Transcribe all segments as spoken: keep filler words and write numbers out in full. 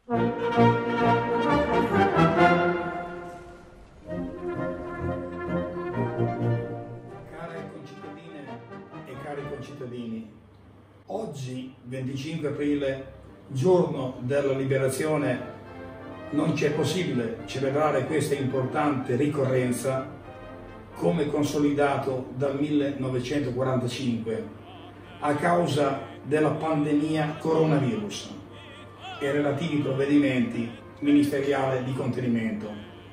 concittadine e cari concittadini, oggi, venticinque aprile, giorno della liberazione, non c'è possibile celebrare questa importante ricorrenza come consolidato dal millenovecentoquarantacinque a causa della pandemia coronavirus e relativi provvedimenti ministeriali di contenimento.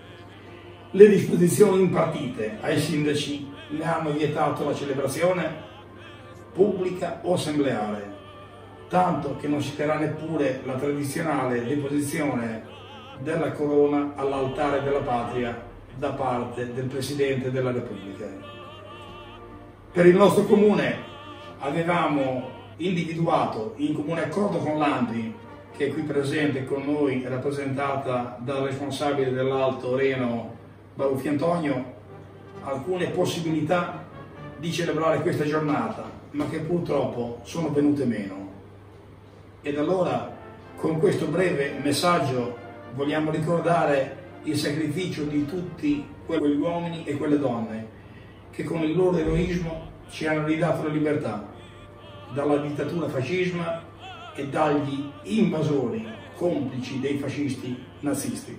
Le disposizioni impartite ai sindaci ne hanno vietato la celebrazione pubblica o assembleare, tanto che non si terrà neppure la tradizionale deposizione della corona all'altare della patria da parte del Presidente della Repubblica. Per il nostro comune avevamo individuato, in comune accordo con l'A N P I, che è qui presente con noi, rappresentata dal responsabile dell'Alto Reno Baruffi Antonio, alcune possibilità di celebrare questa giornata, ma che purtroppo sono venute meno. Ed allora, con questo breve messaggio, vogliamo ricordare il sacrificio di tutti quegli uomini e quelle donne che con il loro eroismo ci hanno ridato la libertà dalla dittatura fascisma e dagli invasori complici dei fascisti nazisti.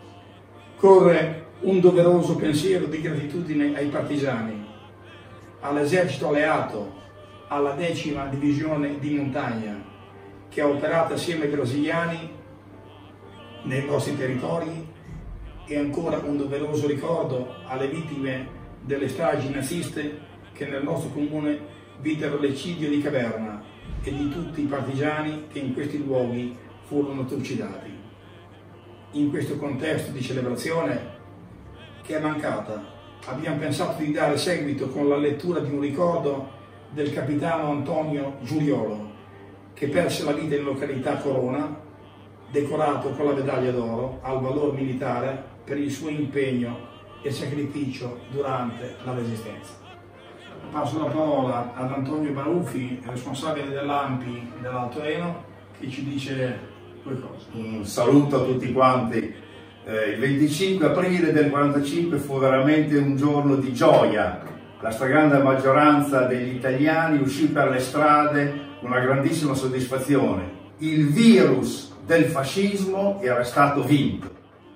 Corre un doveroso pensiero di gratitudine ai partigiani, all'esercito alleato, alla decima divisione di montagna che ha operato assieme ai brasiliani nei nostri territori, e ancora un doveroso ricordo alle vittime delle stragi naziste che nel nostro comune videro l'eccidio di Caverna e di tutti i partigiani che in questi luoghi furono trucidati. In questo contesto di celebrazione che è mancata, abbiamo pensato di dare seguito con la lettura di un ricordo del capitano Antonio Giuriolo, che perse la vita in località Corona, decorato con la medaglia d'oro al valor militare per il suo impegno e sacrificio durante la Resistenza. Passo la parola ad Antonio Baruffi, responsabile dell'A N P I dell'Alto Reno, che ci dice due cose. Un saluto a tutti quanti. Eh, il venticinque aprile del quarantacinque fu veramente un giorno di gioia. La stragrande maggioranza degli italiani uscì per le strade con una grandissima soddisfazione. Il virus del fascismo era stato vinto.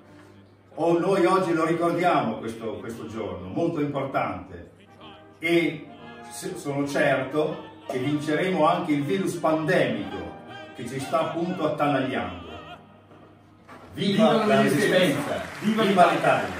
O noi oggi lo ricordiamo questo, questo giorno, molto importante, e sono certo che vinceremo anche il virus pandemico che ci sta appunto attanagliando. Viva, Viva la Resistenza! Viva, Viva l'Italia!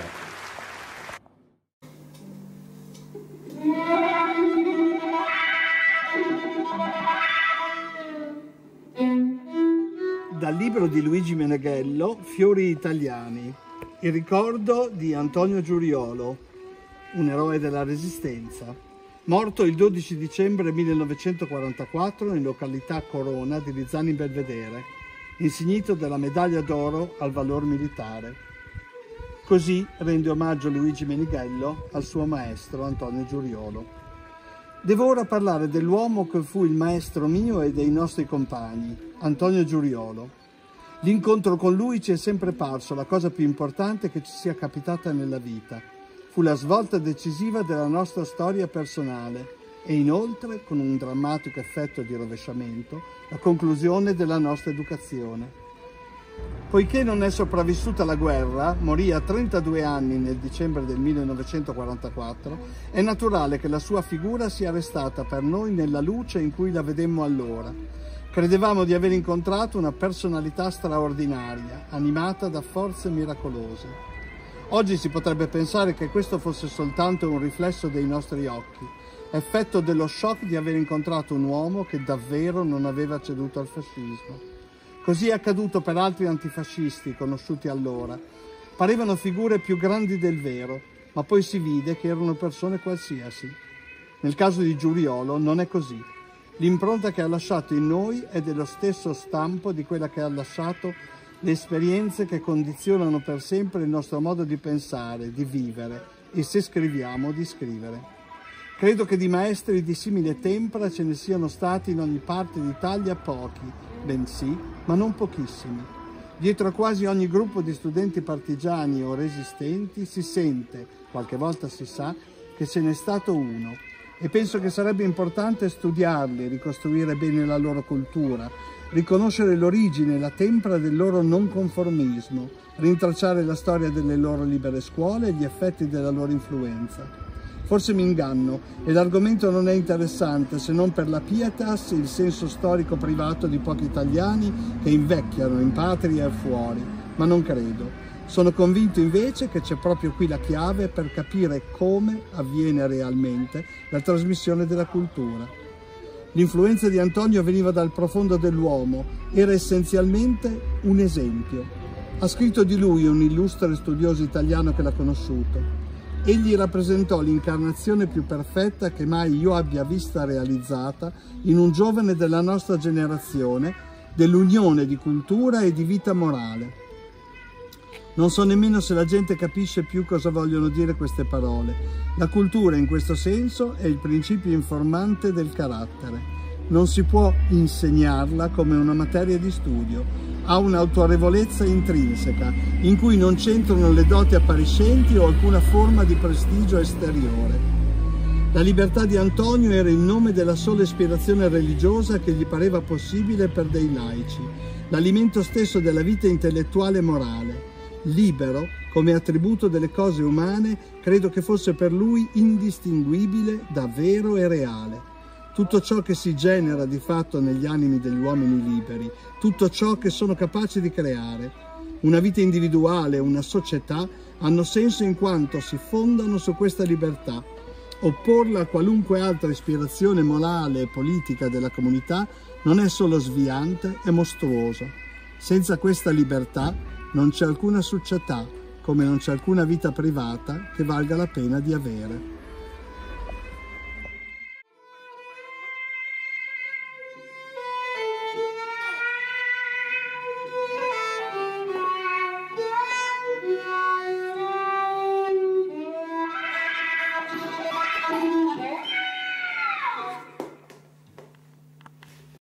Dal libro di Luigi Meneghello, Fiori italiani, il ricordo di Antonio Giuriolo, un eroe della Resistenza, morto il dodici dicembre millenovecentoquarantaquattro in località Corona di Rizzani Belvedere, insignito della medaglia d'oro al valor militare. Così rende omaggio Luigi Meneghello al suo maestro Antonio Giuriolo. Devo ora parlare dell'uomo che fu il maestro mio e dei nostri compagni, Antonio Giuriolo. L'incontro con lui ci è sempre parso la cosa più importante che ci sia capitata nella vita. Fu la svolta decisiva della nostra storia personale e inoltre, con un drammatico effetto di rovesciamento, la conclusione della nostra educazione. Poiché non è sopravvissuta alla guerra, morì a trentadue anni nel dicembre del millenovecentoquarantaquattro, è naturale che la sua figura sia restata per noi nella luce in cui la vedemmo allora. Credevamo di aver incontrato una personalità straordinaria, animata da forze miracolose. Oggi si potrebbe pensare che questo fosse soltanto un riflesso dei nostri occhi, effetto dello shock di aver incontrato un uomo che davvero non aveva ceduto al fascismo. Così è accaduto per altri antifascisti conosciuti allora. Parevano figure più grandi del vero, ma poi si vide che erano persone qualsiasi. Nel caso di Giuriolo non è così. L'impronta che ha lasciato in noi è dello stesso stampo di quella che ha lasciato le esperienze che condizionano per sempre il nostro modo di pensare, di vivere e, se scriviamo, di scrivere. Credo che di maestri di simile tempra ce ne siano stati in ogni parte d'Italia pochi, bensì, ma non pochissimi. Dietro a quasi ogni gruppo di studenti partigiani o resistenti si sente, qualche volta si sa, che ce n'è stato uno. E penso che sarebbe importante studiarli, ricostruire bene la loro cultura, riconoscere l'origine e la tempra del loro non conformismo, rintracciare la storia delle loro libere scuole e gli effetti della loro influenza. Forse mi inganno e l'argomento non è interessante se non per la pietas, il senso storico privato di pochi italiani che invecchiano in patria e fuori, ma non credo. Sono convinto invece che c'è proprio qui la chiave per capire come avviene realmente la trasmissione della cultura. L'influenza di Antonio veniva dal profondo dell'uomo, era essenzialmente un esempio. Ha scritto di lui un illustre studioso italiano che l'ha conosciuto. Egli rappresentò l'incarnazione più perfetta che mai io abbia vista realizzata in un giovane della nostra generazione, dell'unione di cultura e di vita morale. Non so nemmeno se la gente capisce più cosa vogliono dire queste parole. La cultura in questo senso è il principio informante del carattere. Non si può insegnarla come una materia di studio. Ha un'autorevolezza intrinseca, in cui non c'entrano le doti appariscenti o alcuna forma di prestigio esteriore. La libertà di Antonio era il nome della sola ispirazione religiosa che gli pareva possibile per dei laici, l'alimento stesso della vita intellettuale e morale. Libero, come attributo delle cose umane, credo che fosse per lui indistinguibile da vero e reale. Tutto ciò che si genera di fatto negli animi degli uomini liberi, tutto ciò che sono capaci di creare. Una vita individuale, una società, hanno senso in quanto si fondano su questa libertà. Opporla a qualunque altra ispirazione morale e politica della comunità non è solo sviante, è mostruoso. Senza questa libertà non c'è alcuna società, come non c'è alcuna vita privata che valga la pena di avere.